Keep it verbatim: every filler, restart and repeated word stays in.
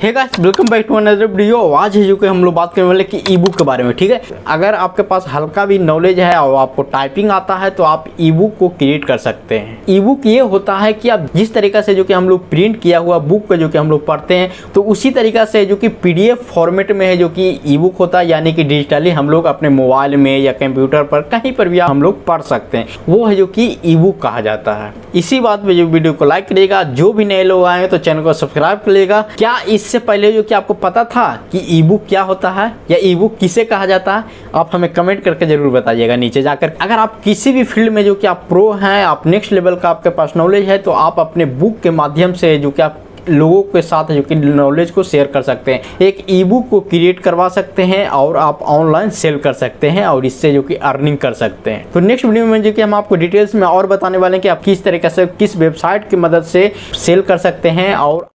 Hey guys, welcome back to another video. आज है जो कि हम लोग बात करने वाले कि ई बुक के बारे में। ठीक है, अगर आपके पास हल्का भी नॉलेज है और आपको टाइपिंग आता है तो आप ई बुक को क्रिएट कर सकते हैं। ई बुक ये होता है कि आप जिस तरीका से जो कि हम लोग प्रिंट किया हुआ बुक को जो कि हम लोग पढ़ते हैं तो उसी तरीका से जो कि पीडीएफ फॉर्मेट में है जो कि ई बुक होता है, यानी कि डिजिटली हम लोग अपने मोबाइल में या कंप्यूटर पर कहीं पर भी हम लोग पढ़ सकते हैं, वो है जो कि ई बुक कहा जाता है। इसी बात पे जो वीडियो को लाइक करिएगा, जो भी नए लोग आए तो चैनल को सब्सक्राइब करिएगा। क्या इससे पहले जो कि आपको पता था कि ई बुक क्या होता है या ई बुक किसे कहा जाता है? आप हमें कमेंट करके जरूर बताइएगा नीचे जाकर। अगर आप किसी भी फील्ड में जो कि आप प्रो हैं, आप नेक्स्ट लेवल का आपके पास नॉलेज है, तो आप अपने बुक के माध्यम से जो कि आप लोगों के साथ जो कि नॉलेज को शेयर कर सकते हैं। एक ई बुक को क्रिएट करवा सकते हैं और आप ऑनलाइन सेल कर सकते हैं और इससे जो कि अर्निंग कर सकते हैं। तो नेक्स्ट वीडियो में जो कि हम आपको डिटेल्स में और बताने वाले हैं कि आप किस तरीके से किस वेबसाइट की मदद से सेल कर सकते हैं और